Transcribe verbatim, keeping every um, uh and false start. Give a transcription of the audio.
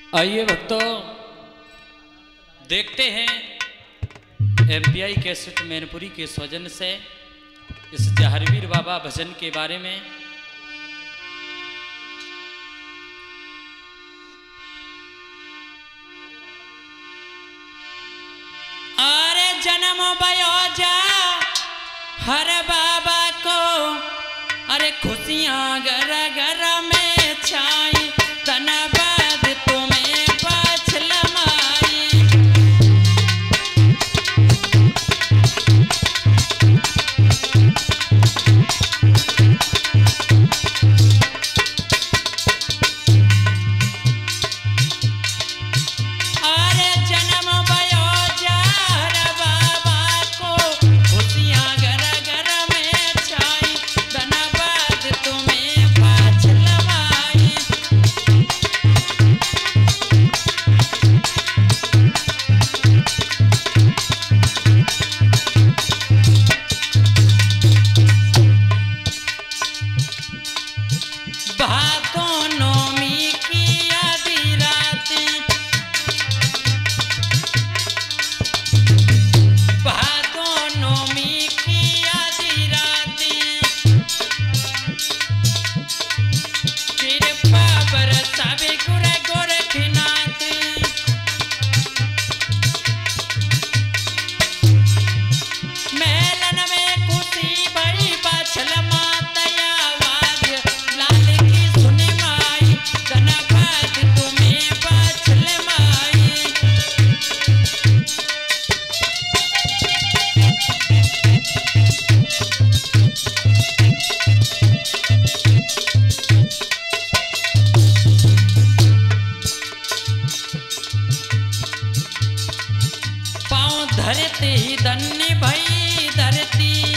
आइए भक्तों, देखते हैं एमपीआई कैसेट मैनपुरी के सौजन से इस जहरवीर बाबा भजन के बारे में। अरे जन्म भयो जा हर बाबा को, अरे खुशियां घर घर में छाई, धन्यवाद तुम्हें पछलमाई। अरे जन्म भयो जार बाबा को, खुशियां घर घर में छाई, धन्यवाद तुम्हें पछलमाई। भादों नौमी की आधी रातें, भादों नौमी की आधी रातें, कृपा बरसावे गुर गोरखनाथ। मेलन में खुशी बड़ी बाछल मातया वाज, लाल की सुने माई, धन्यवाद तुम्हें बाछल माई। पाँव धरते ही धन्य भई धरती,